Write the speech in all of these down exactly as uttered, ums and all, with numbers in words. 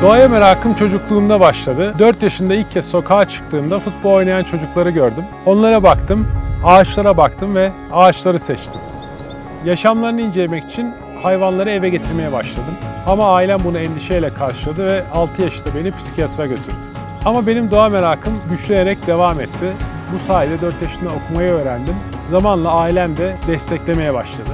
Doğaya merakım çocukluğumda başladı. dört yaşında ilk kez sokağa çıktığımda futbol oynayan çocukları gördüm. Onlara baktım, ağaçlara baktım ve ağaçları seçtim. Yaşamlarını incelemek için hayvanları eve getirmeye başladım. Ama ailem bunu endişeyle karşıladı ve altı yaşında beni psikiyatra götürdü. Ama benim doğa merakım güçlenerek devam etti. Bu sayede dört yaşında okumayı öğrendim. Zamanla ailem de desteklemeye başladı.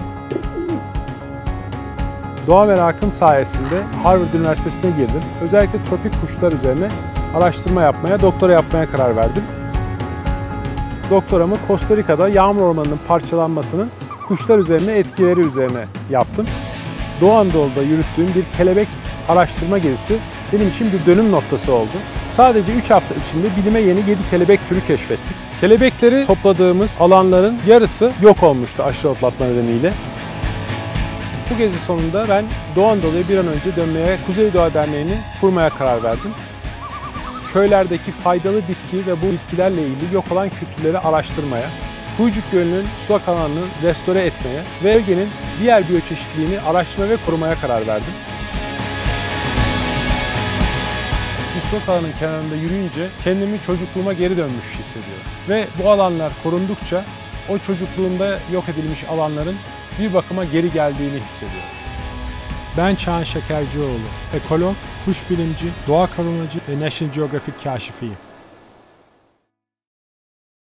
Doğa merakım sayesinde Harvard Üniversitesi'ne girdim. Özellikle tropik kuşlar üzerine araştırma yapmaya, doktora yapmaya karar verdim. Doktoramı Costa Rica'da yağmur ormanının parçalanmasının kuşlar üzerine etkileri üzerine yaptım. Doğu Anadolu'da yürüttüğüm bir kelebek araştırma gezisi benim için bir dönüm noktası oldu. Sadece üç hafta içinde bilime yeni yedi kelebek türü keşfettik. Kelebekleri topladığımız alanların yarısı yok olmuştu aşırı otlatma nedeniyle. Bu gezi sonunda ben Doğu Anadolu'ya bir an önce dönmeye, Kuzey Doğa Derneği'ni kurmaya karar verdim. Köylerdeki faydalı bitki ve bu bitkilerle ilgili yok olan kültürleri araştırmaya, Kuyucuk Gölü'nün sulak alanını restore etmeye ve bölgenin diğer biyoçeşitliliğini araştırma ve korumaya karar verdim. Bu sulak alanın kenarında yürüyünce kendimi çocukluğuma geri dönmüş hissediyorum. Ve bu alanlar korundukça o çocukluğumda yok edilmiş alanların bir bakıma geri geldiğini hissediyorum. Ben Çağan Şekercioğlu, ekolog, kuş bilimci, doğa korumacı ve National Geographic kaşifiyim.